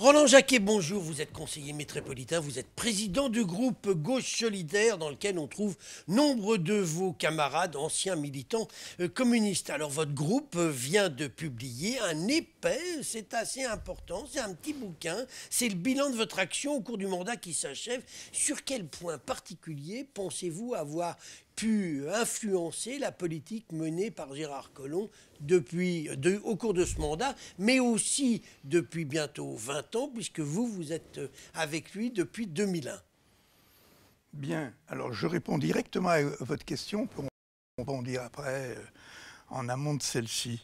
Roland Jacquet, bonjour. Vous êtes conseiller métropolitain, vous êtes président du groupe Gauche Solidaire dans lequel on trouve nombre de vos camarades anciens militants communistes. Alors votre groupe vient de publier un épais, c'est assez important, c'est un petit bouquin, c'est le bilan de votre action au cours du mandat qui s'achève. Sur quel point particulier pensez-vous avoir pu influencer la politique menée par Gérard Collomb au cours de ce mandat, mais aussi depuis bientôt 20 ans, puisque vous êtes avec lui depuis 2001. Bien, alors je réponds directement à votre question, pour rebondir après en amont de celle-ci.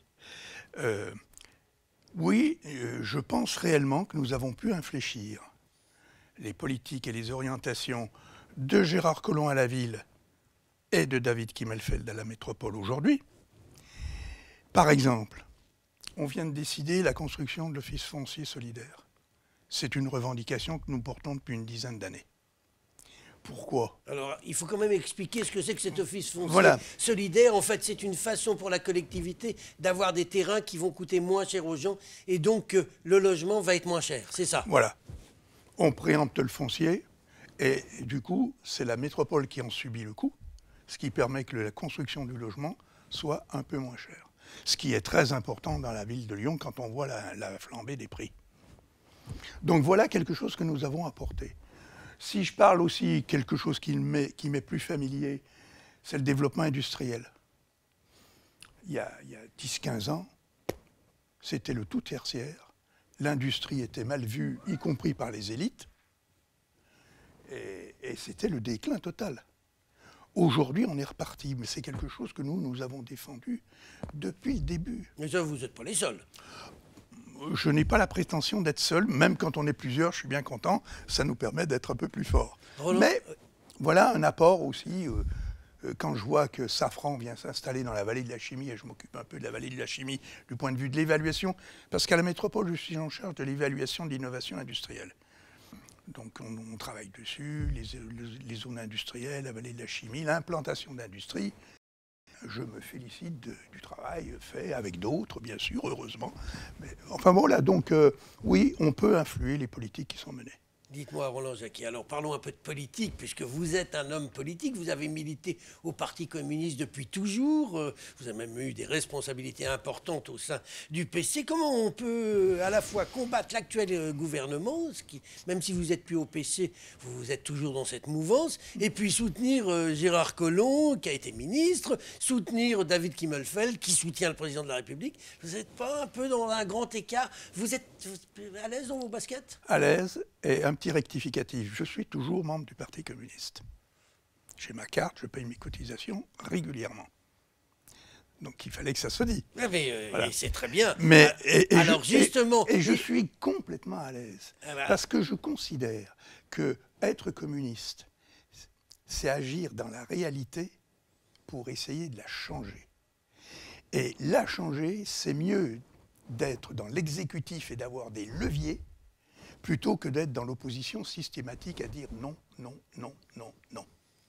Oui, je pense réellement que nous avons pu infléchir les politiques et les orientations de Gérard Collomb à la ville et de David Kimmelfeld à la métropole aujourd'hui. Par exemple, on vient de décider la construction de l'Office foncier solidaire. C'est une revendication que nous portons depuis une dizaine d'années. Pourquoi? Alors, il faut quand même expliquer ce que c'est que cet office foncier solidaire. En fait, c'est une façon pour la collectivité d'avoir des terrains qui vont coûter moins cher aux gens et donc le logement va être moins cher, c'est ça? Voilà. On préempte le foncier et du coup, c'est la métropole qui en subit le coût, ce qui permet que la construction du logement soit un peu moins chère. Ce qui est très important dans la ville de Lyon quand on voit la flambée des prix. Donc voilà quelque chose que nous avons apporté. Si je parle aussi quelque chose qui m'est plus familier, c'est le développement industriel. Il y a 10-15 ans, c'était le tout tertiaire. L'industrie était mal vue, y compris par les élites. Et c'était le déclin total. Aujourd'hui, on est reparti, mais c'est quelque chose que nous avons défendu depuis le début. Mais ça, vous n'êtes pas les seuls. Je n'ai pas la prétention d'être seul, même quand on est plusieurs, je suis bien content, ça nous permet d'être un peu plus forts. Roland... Mais voilà un apport aussi, quand je vois que Safran vient s'installer dans la vallée de la chimie, et je m'occupe un peu de la vallée de la chimie du point de vue de l'évaluation, parce qu'à la métropole, je suis en charge de l'évaluation de l'innovation industrielle. Donc on travaille dessus, les zones industrielles, la vallée de la chimie, l'implantation d'industrie. Je me félicite du travail fait avec d'autres, bien sûr, heureusement. Mais, enfin voilà, donc oui, on peut influer les politiques qui sont menées. Dites-moi, Roland Jacquet, alors parlons un peu de politique, puisque vous êtes un homme politique, vous avez milité au Parti communiste depuis toujours, vous avez même eu des responsabilités importantes au sein du PC. Comment on peut à la fois combattre l'actuel gouvernement, même si vous n'êtes plus au PC, vous êtes toujours dans cette mouvance, et puis soutenir Gérard Collomb, qui a été ministre, soutenir David Kimmelfeld, qui soutient le président de la République. Vous n'êtes pas un peu dans un grand écart? Vous êtes à l'aise dans vos baskets? À l'aise, et un petit rectificatif. Je suis toujours membre du Parti communiste. J'ai ma carte, je paye mes cotisations régulièrement. Donc il fallait que ça se dise. Mais voilà. C'est très bien. Mais, alors justement... Et je suis complètement à l'aise. Parce que je considère que être communiste, c'est agir dans la réalité pour essayer de la changer. Et la changer, c'est mieux d'être dans l'exécutif et d'avoir des leviers plutôt que d'être dans l'opposition systématique à dire non, non, non, non, non.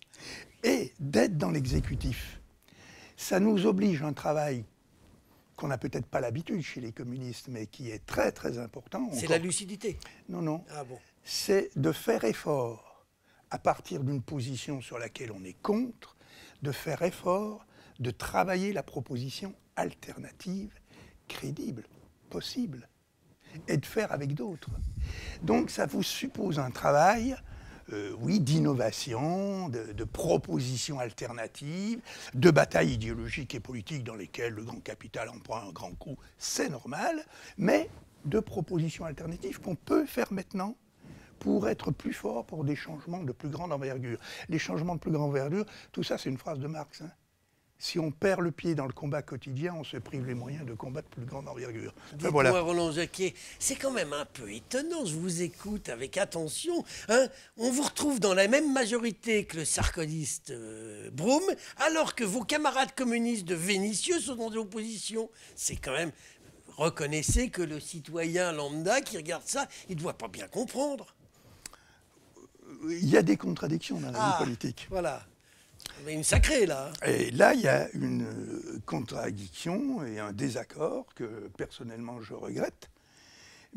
Et d'être dans l'exécutif, ça nous oblige à un travail qu'on n'a peut-être pas l'habitude chez les communistes, mais qui est très très important. C'est la lucidité? Non, non. Ah bon. C'est de faire effort, à partir d'une position sur laquelle on est contre, de faire effort, de travailler la proposition alternative, crédible, possible, et de faire avec d'autres. Donc ça vous suppose un travail, oui, d'innovation, de propositions alternatives, de batailles idéologiques et politiques dans lesquelles le grand capital en prend un grand coup, c'est normal, mais de propositions alternatives qu'on peut faire maintenant pour être plus fort pour des changements de plus grande envergure. Les changements de plus grande envergure, tout ça c'est une phrase de Marx, hein. Si on perd le pied dans le combat quotidien, on se prive les moyens de combattre plus grande envergure. Dites-moi, voilà. Roland Jacquet, c'est quand même un peu étonnant, je vous écoute avec attention. Hein, on vous retrouve dans la même majorité que le sarkozyste Brome, alors que vos camarades communistes de Vénissieux sont dans l'opposition. C'est quand même... Reconnaissez que le citoyen lambda qui regarde ça, il ne doit pas bien comprendre. Il y a des contradictions dans la vie politique. Voilà. Mais une sacrée, là. Et là, il y a une contradiction et un désaccord que, personnellement, je regrette.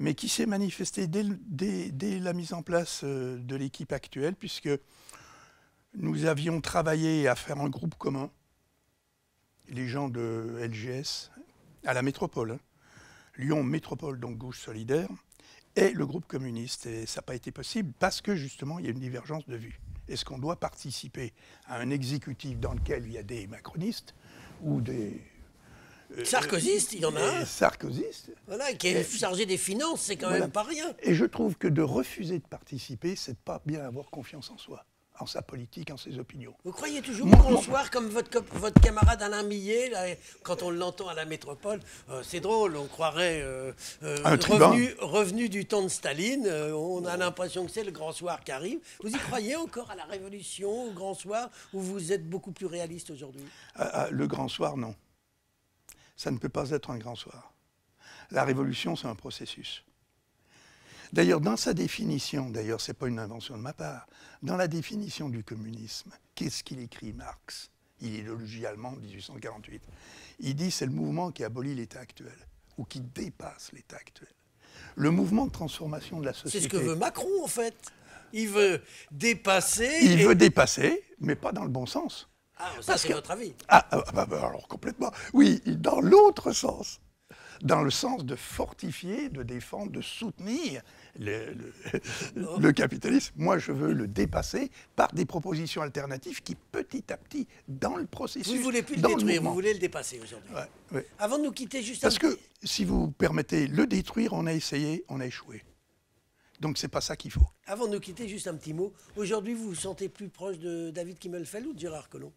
mais qui s'est manifesté dès la mise en place de l'équipe actuelle, puisque nous avions travaillé à faire un groupe commun, les gens de LGS, à la métropole, hein. Lyon Métropole, donc Gauche Solidaire, et le groupe communiste. Et ça n'a pas été possible parce que justement, il y a une divergence de vues. Est-ce qu'on doit participer à un exécutif dans lequel il y a des macronistes ou des... Sarkozystes, il y en a un. Sarkozystes. Voilà, qui est chargé des finances, c'est quand Voilà. même pas rien. Et je trouve que de refuser de participer, c'est de pas bien avoir confiance en soi, en sa politique, en ses opinions. Vous croyez toujours au Grand Soir comme votre camarade Alain Millet, là, quand on l'entend à la métropole, c'est drôle, on croirait revenu du temps de Staline, on a l'impression que c'est le Grand Soir qui arrive. Vous y croyez encore à la Révolution, au Grand Soir, ou vous êtes beaucoup plus réaliste aujourd'hui? Le Grand Soir, non. Ça ne peut pas être un Grand Soir. La Révolution, c'est un processus. D'ailleurs, dans sa définition, ce n'est pas une invention de ma part, dans la définition du communisme, qu'est-ce qu'il écrit Marx? Idéologie allemande, 1848. Il dit c'est le mouvement qui abolit l'État actuel, ou qui dépasse l'État actuel. Le mouvement de transformation de la société... C'est ce que veut Macron, en fait. Il veut dépasser... Il veut dépasser, mais pas dans le bon sens. Ah, ça, c'est votre avis. Alors complètement. Oui, dans l'autre sens. Dans le sens de fortifier, de défendre, de soutenir le capitalisme. Moi, je veux le dépasser par des propositions alternatives qui, petit à petit, dans le processus... Vous ne voulez plus le détruire, vous voulez le dépasser aujourd'hui. Ouais, ouais. Avant de nous quitter, juste Parce que, si vous permettez, le détruire, on a essayé, on a échoué. Donc, c'est pas ça qu'il faut. Avant de nous quitter, juste un petit mot. Aujourd'hui, vous vous sentez plus proche de David Kimmelfeld ou de Gérard Collomb?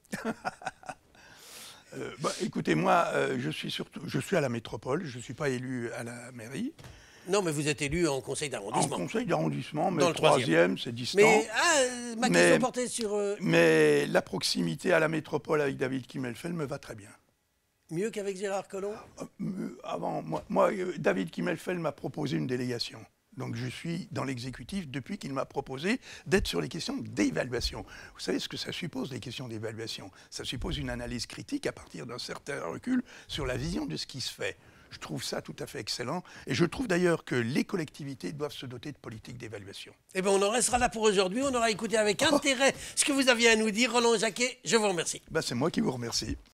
Écoutez, moi, je suis à la métropole, je ne suis pas élu à la mairie. Non, mais vous êtes élu en conseil d'arrondissement. En conseil d'arrondissement, mais dans le troisième, c'est distant. Mais ma question portait sur... Mais la proximité à la métropole avec David Kimmelfeld me va très bien. Mieux qu'avec Gérard Collomb? David Kimmelfeld m'a proposé une délégation. Donc je suis dans l'exécutif depuis qu'il m'a proposé d'être sur les questions d'évaluation. Vous savez ce que ça suppose, les questions d'évaluation? Ça suppose une analyse critique à partir d'un certain recul sur la vision de ce qui se fait. Je trouve ça tout à fait excellent. Et je trouve d'ailleurs que les collectivités doivent se doter de politiques d'évaluation. Eh bien, on en restera là pour aujourd'hui. On aura écouté avec intérêt ce que vous aviez à nous dire. Roland Jacquet, je vous remercie. C'est moi qui vous remercie.